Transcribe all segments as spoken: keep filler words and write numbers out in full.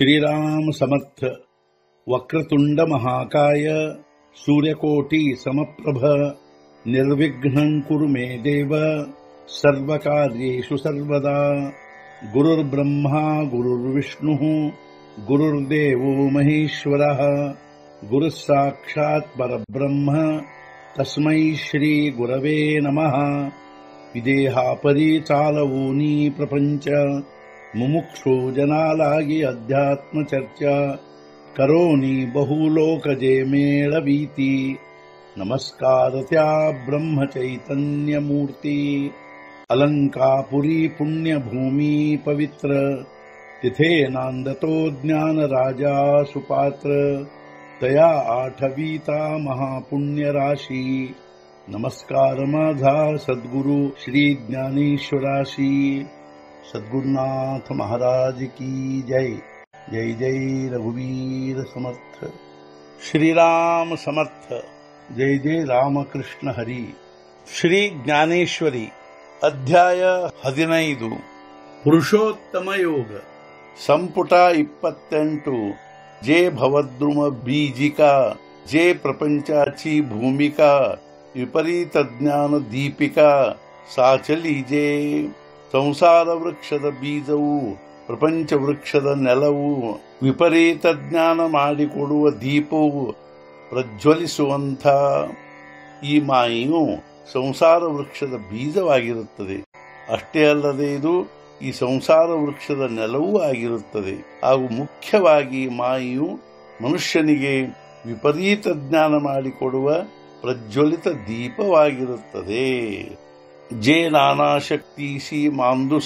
श्रीराम समर्थ। वक्रतुंड महाकाय सूर्यकोटि समप्रभ निर्विघ्नं कुरु मे देव सर्वकार्येषु सर्वदा। गुरुर्ब्रह्मा गुरुर्विष्णुः गुरुर्देवो महेश्वरः गुरुः साक्षात् परब्रह्म तस्मै श्री गुरवे नमः। विदेहापरि चालवूनी प्रपंच मुमुक्षु जनालागी अध्यात्म चर्चा करोनी बहुलोकजे मेळवीती। नमस्कार त्या ब्रह्म चैतन्य मूर्ती अलंकापुरी पुण्यभूमी पवित्र तिथे नांदतो ज्ञान राजा सुपात्र तया आठवीता महापुण्य राशी। नमस्कार माझा सद्गुरु श्री ज्ञानेश्वराशी। सद्गुरुनाथ महाराज की जय। जय जय रघुवीर समर्थ। श्रीराम समर्थ। जय जय रामकृष्ण हरि। श्री ज्ञानेश्वरी अध्याय ಹದಿನೈದು ಪುರುಷೋತ್ತಮ ಯೋಗ ಸಂಪುಟ ಇಪ್ಪತ್ತೆಂಟು जे भवद्रुम बीजिका जे प्रपंचाची भूमिका विपरीत ज्ञान दीपिका ಸಾಚಲಿ जे ಸಂಸಾರ ವೃಕ್ಷದ ಬೀಜವು ಪ್ರಪಂಚ ವೃಕ್ಷದ ನೆಲವು ವಿಪರೀತ ಜ್ಞಾನ ಮಾಡಿಕೊಡುವ ದೀಪವು ಪ್ರಜ್ವಲಿಸುವಂಥ ಈ ಮಾಯೆಯು ಸಂಸಾರ ವೃಕ್ಷದ ಬೀಜವಾಗಿರುತ್ತದೆ. ಅಷ್ಟೇ ಅಲ್ಲದೆ ಇದು ಈ ಸಂಸಾರ ವೃಕ್ಷದ ನೆಲವೂ ಆಗಿರುತ್ತದೆ. ಹಾಗೂ ಮುಖ್ಯವಾಗಿ ಮಾಯೆಯು ಮನುಷ್ಯನಿಗೆ ವಿಪರೀತ ಜ್ಞಾನ ಮಾಡಿಕೊಡುವ ಪ್ರಜ್ವಲಿತ ದೀಪವಾಗಿರುತ್ತದೆ. जे नाना शक्तीसी मांदुस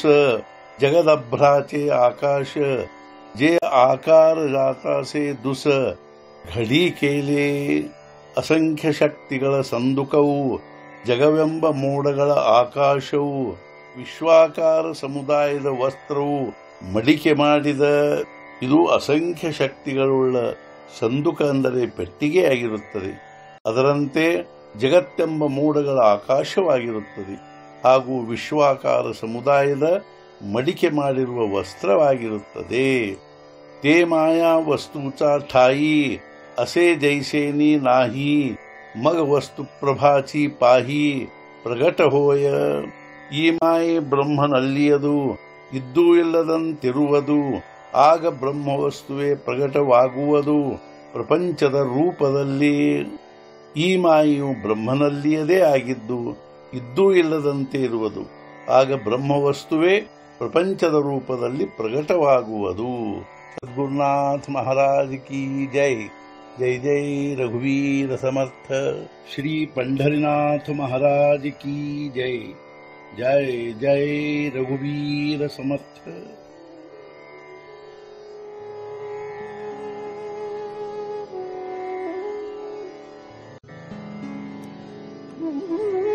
जगदभ्राचे आकाश जे आकार जातासे दुस घडी केले असंख्य ಶಕ್ತಿಗಳ ಸಂದುಕವು ಜಗವೆಂಬ ಮೋಡಗಳ ಆಕಾಶವು ವಿಶ್ವಾಕಾರ ಸಮುದಾಯದ ವಸ್ತ್ರವು ಮಡಿಕೆ ಮಾಡಿದ ಇದು ಅಸಂಖ್ಯ ಶಕ್ತಿಗಳುಳ್ಳ ಸಂದುಕ ಅಂದರೆ ಪೆಟ್ಟಿಗೆಯಾಗಿರುತ್ತದೆ. ಅದರಂತೆ ಜಗತ್ತೆಂಬ ಮೋಡಗಳ ಆಕಾಶವಾಗಿರುತ್ತದೆ ಹಾಗೂ ವಿಶ್ವಾಕಾರ ಸಮುದಾಯದ ಮಡಿಕೆ ಮಾಡಿರುವ ವಸ್ತ್ರವಾಗಿರುತ್ತದೆ. ते माया वस्तूचा ठाई असे जैसेनी नाही मग वस्तु प्रभाची पाही प्रगट होय. ಈ ಮಾಯೆ ಬ್ರಹ್ಮನಲ್ಲಿಯದು ಇದ್ದೂ ಇಲ್ಲದಂತಿರುವುದು. ಆಗ ಬ್ರಹ್ಮವಸ್ತುವೆ ಪ್ರಕಟವಾಗುವುದು ಪ್ರಪಂಚದ ರೂಪದಲ್ಲಿ. ಈ ಮಾಯೆಯು ಬ್ರಹ್ಮನಲ್ಲಿಯದೇ ಆಗಿದ್ದು ಇದ್ದೂ ಇಲ್ಲದಂತೆ ಇರುವುದು. ಆಗ ಬ್ರಹ್ಮವಸ್ತುವೇ ಪ್ರಪಂಚದ ರೂಪದಲ್ಲಿ ಪ್ರಕಟವಾಗುವುದು. ಸದ್ಗುರುನಾಥ ಮಹಾರಾಜ ಕಿ ಜೈ. ಜೈ ಜೈ ರಘುವೀರ ಸಮರ್ಥ. ಶ್ರೀ ಪಂಢರಿನಾಥ ಮಹಾರಾಜ ಕಿ ಜೈ. ಜೈ ಜೈ ರಘುವೀರ ಸಮರ್ಥ. Mm-hmm.